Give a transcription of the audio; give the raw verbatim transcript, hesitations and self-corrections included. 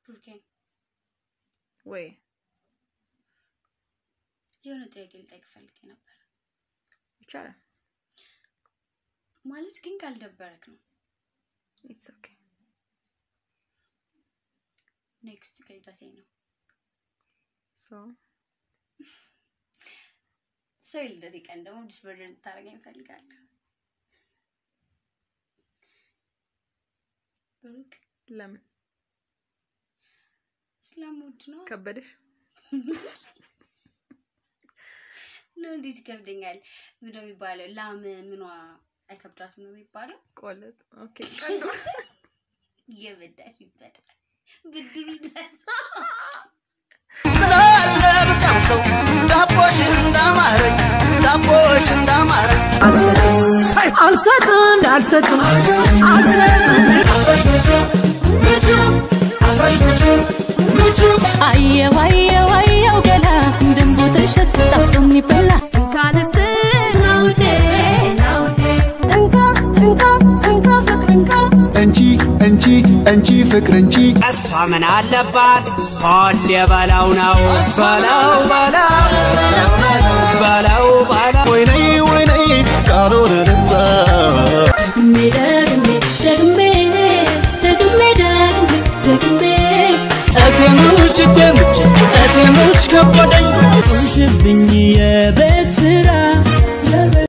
ብሩኬ ወይ የሆነ ጥያቄ ልጠይቅ ፈልጌ ነበር ይቻላል ማለት ግን ካልደበረክ ነው it's okay next ከይዳሴ ነው so so ይልደት ቀን ደግሞ ዲስቨርጀንት ታረጋኝ ፈልጋለሁ ብሩክ ለምን ስለሙድ ነው ከበደሽ ነው እንዴት ከብደኛል ምንድነው የሚባለው ላም ምኗ አይከብዳትም ነው የሚባለው ቆለጥ ኦኬ ቀንዶ የበዳሽ ይበዳል ብድሩ ድረስ ለበጣም ሰው ዳቦሽ እንዳማረኝ ዳቦሽ እንዳማረኝ አልሰጥም አልሰጥም አልሰጥም አየው አየው አየው ገላ እንደምቦ ተሸት ጠፍቶም ይበላ እንካንስ ናውዴ ናውዴ እንካ እንካ እንካ ፍቅር እንካ እንቺ እንቺ እንቺ ፍቅር እንቺ አስፋ ምን አለባት ሆድ የበላው ነው በላው በላው በላው በላው ወይኔ ወይኔ ካልሆነ ልባ ደግሜ ደግሜ ደግሜ ደግሜ ደግሜ ደግሜ እቴሙች እቴሙች እቴሙች ከበደኝ ውሽብኝ